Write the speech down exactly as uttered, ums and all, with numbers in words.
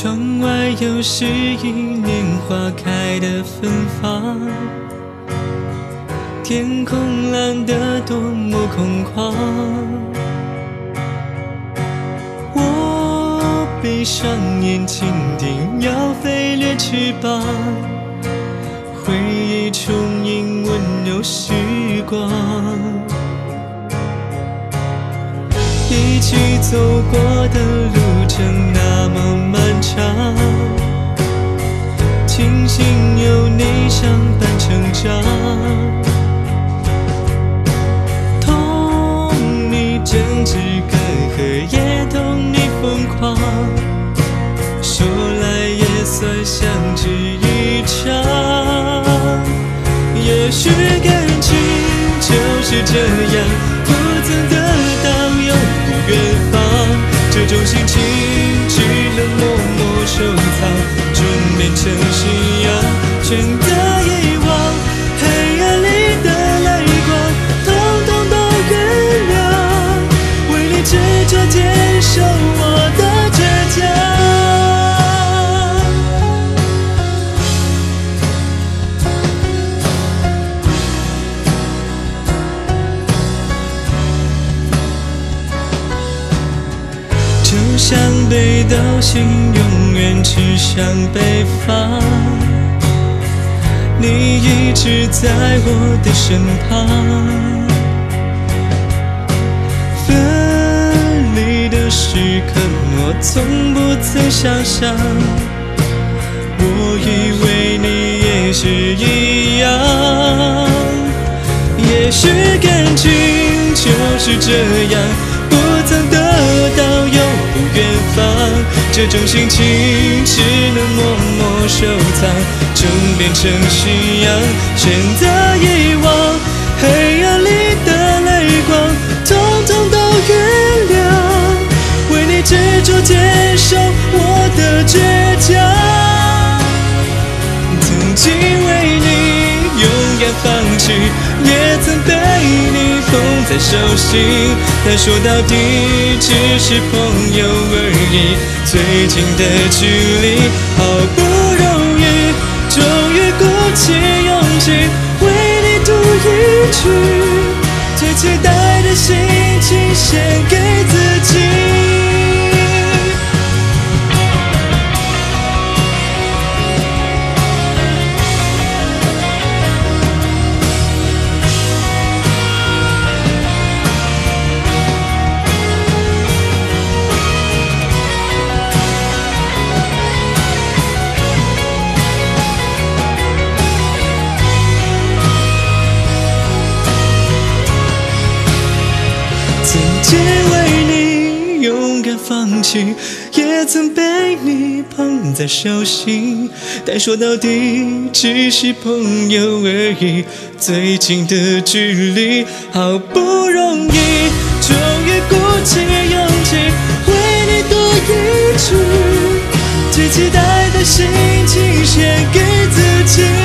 窗外又是一年花开的芬芳，天空蓝得多么空旷。我闭上眼睛，定要飞掠翅膀，回忆重映温柔时光。一起走过的路程那么漫长，庆幸有你相伴成长。同你争执干涸，也同你疯狂，说来也算相聚一场。也许感情就是这样，不曾得到永不远方，这种心情只能默默收藏，终变成信仰，全的遗忘。黑暗里的泪光，统统都原谅，为你执着坚守我的倔强。就像北斗星永远指向北方，你一直在我的身旁。分离的时刻我从不曾想象，我以为你也是一样。也许感情就是这样，不曾得到又不远方，这种心情只能默默收藏，终变成信仰，选择遗忘。黑暗里的泪光，统统都原谅，为你执着坚守我的倔强。曾经为你勇敢放弃，也曾被你捧在手心，但说到底只是朋友而已，最近的距离好不容易，终于鼓起勇气为你读一句，最期待的心情献给自己。曾经为你勇敢放弃，也曾被你捧在手心，但说到底只是朋友而已，最近的距离好不容易，终于鼓起勇气为你读一句，最期待的心情献给自己。